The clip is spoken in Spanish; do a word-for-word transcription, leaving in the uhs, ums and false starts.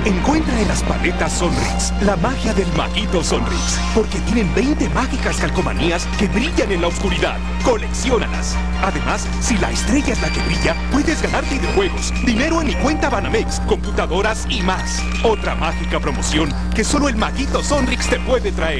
Encuentra en las paletas Sonrix la magia del Maguito Sonrix, porque tienen veinte mágicas calcomanías que brillan en la oscuridad. ¡Colecciónalas! Además, si la estrella es la que brilla, puedes ganar videojuegos, dinero en mi cuenta Banamex, computadoras y más. Otra mágica promoción que solo el Maguito Sonrix te puede traer.